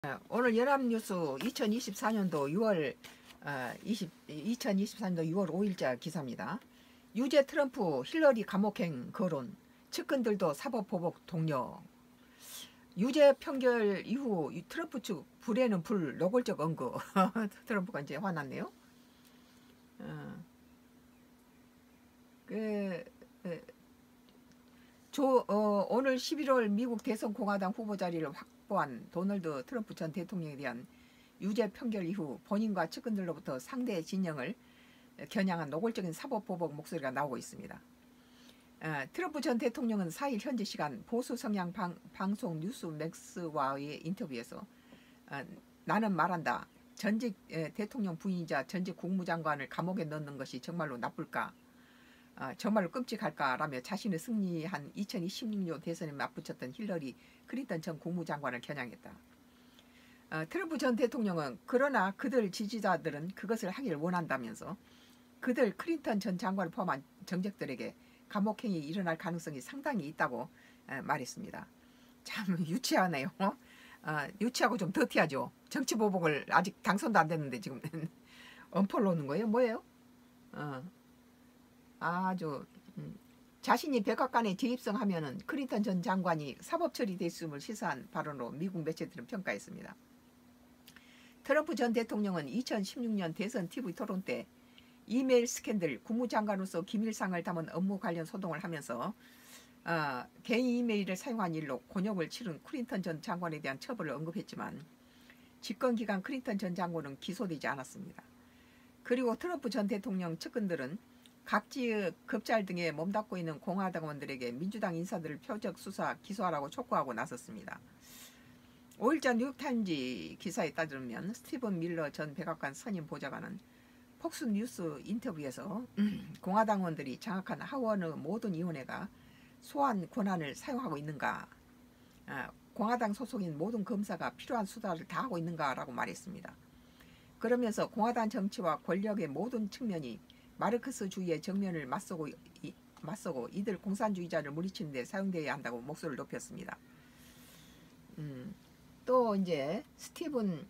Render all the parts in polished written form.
오늘 연합뉴스 2024년도 6월 5일자 기사입니다. 유죄 트럼프 힐러리 감옥행 거론, 측근들도 사법보복 동료. 유죄 판결 이후 트럼프 측 불에는 불, 노골적 언급. 트럼프가 이제 화났네요. 오늘 11월 미국 대선 공화당 후보 자리를 확보한 도널드 트럼프 전 대통령에 대한 유죄 판결 이후 본인과 측근들로부터 상대 진영을 겨냥한 노골적인 사법보복 목소리가 나오고 있습니다. 트럼프 전 대통령은 4일 현지 시간 보수 성향 방송 뉴스맥스와의 인터뷰에서 나는 말한다. 전직 대통령 부인이자 전직 국무장관을 감옥에 넣는 것이 정말로 나쁠까? 정말로 끔찍할까라며 자신의 승리한 2016년 대선에 맞붙였던 힐러리 클린턴 전 국무장관을 겨냥했다. 트럼프 전 대통령은 그러나 그들 지지자들은 그것을 하길 원한다면서 그들 클린턴 전 장관을 포함한 정적들에게 감옥행이 일어날 가능성이 상당히 있다고 말했습니다. 참 유치하네요. 유치하고 좀 더티하죠. 정치보복을 아직 당선도 안 됐는데 지금 엄포를 놓는 거예요? 뭐예요? 아주 자신이 백악관에 재입성하면은 클린턴 전 장관이 사법 처리됐음을 시사한 발언으로 미국 매체들은 평가했습니다. 트럼프 전 대통령은 2016년 대선 TV 토론 때 이메일 스캔들, 국무장관으로서 기밀상을 담은 업무 관련 소동을 하면서 개인 이메일을 사용한 일로 곤욕을 치른 클린턴 전 장관에 대한 처벌을 언급했지만 집권기간 클린턴 전 장관은 기소되지 않았습니다. 그리고 트럼프 전 대통령 측근들은 각지의 급잘 등에 몸담고 있는 공화당원들에게 민주당 인사들을 표적 수사, 기소하라고 촉구하고 나섰습니다. 5일자 뉴욕타임즈 기사에 따르면 스티븐 밀러 전 백악관 선임 보좌관은 폭스뉴스 인터뷰에서 공화당원들이 장악한 하원의 모든 위원회가 소환 권한을 사용하고 있는가, 공화당 소속인 모든 검사가 필요한 수사를 다 하고 있는가라고 말했습니다. 그러면서 공화당 정치와 권력의 모든 측면이 마르크스주의의 정면을 맞서고 이들 공산주의자를 물리치는 데 사용되어야 한다고 목소리를 높였습니다. 또 이제 스티븐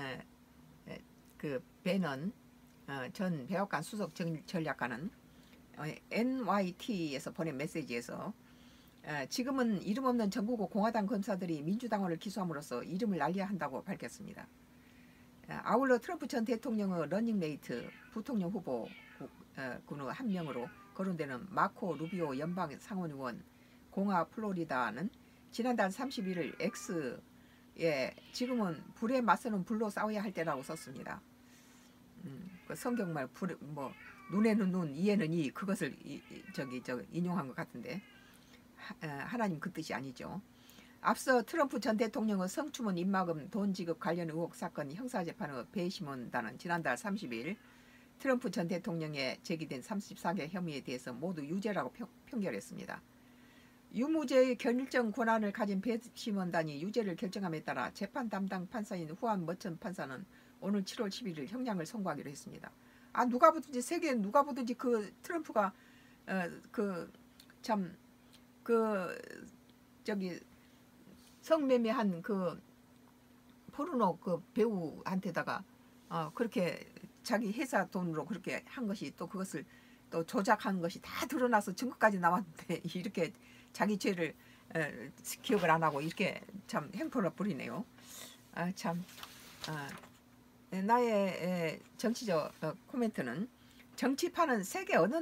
베넌 전 백악관 수석 전략가는 NYT에서 보낸 메시지에서 지금은 이름 없는 전국의 공화당 검사들이 민주당원을 기소함으로써 이름을 날려야 한다고 밝혔습니다. 아울러 트럼프 전 대통령의 러닝메이트 부통령 후보 군의 한 명으로 거론되는 마코 루비오 연방 상원의원 공화 플로리다는 지난달 31일 X에 지금은 불에 맞서는 불로 싸워야 할 때라고 썼습니다. 그 성경말 눈에는 눈, 이에는 이 그것을 인용한 것 같은데 하나님 그 뜻이 아니죠. 앞서 트럼프 전 대통령의 성추문 입막음 돈 지급 관련 의혹 사건 형사재판의 배심원단은 지난달 30일 트럼프 전 대통령에 제기된 34개 혐의에 대해서 모두 유죄라고 판결했습니다. 유무죄의 결정 권한을 가진 배심원단이 유죄를 결정함에 따라 재판 담당 판사인 후안 머천 판사는 오늘 7월 11일 형량을 선고하기로 했습니다. 누가 보든지 세계 누가 보든지 그 트럼프가 성매매한 그 포르노 그 배우한테다가 그렇게 자기 회사 돈으로 그렇게 한 것이 또 그것을 또 조작한 것이 다 드러나서 증거까지 나왔는데 이렇게 자기 죄를 기억을 안 하고 이렇게 참 행포를 부리네요. 나의 정치적 코멘트는 정치판은 세계 어느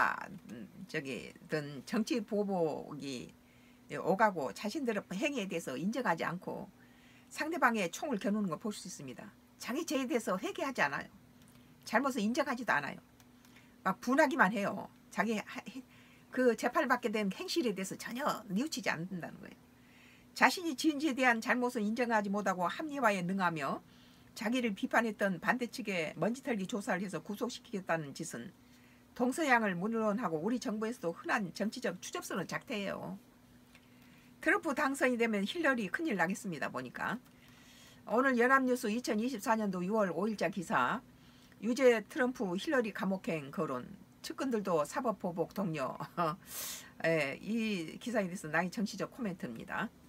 나라든 정치 보복이 오가고 자신들의 행위에 대해서 인정하지 않고 상대방의 총을 겨누는 걸 볼 수 있습니다. 자기 죄에 대해서 회개하지 않아요. 잘못을 인정하지도 않아요. 막 분하기만 해요. 자기 그 재판을 받게 된 행실에 대해서 전혀 뉘우치지 않는다는 거예요. 자신이 지은 죄에 대한 잘못을 인정하지 못하고 합리화에 능하며 자기를 비판했던 반대측에 먼지털기 조사를 해서 구속시키겠다는 짓은 동서양을 물론하고 우리 정부에서도 흔한 정치적 추접스러운 작태예요. 트럼프 당선이 되면 힐러리 큰일 나겠습니다. 보니까 오늘 연합뉴스 2024년도 6월 5일자 기사 유죄 트럼프 힐러리 감옥행 거론, 측근들도 사법보복 동료. 이 기사에 대해서 나의 정치적 코멘트입니다.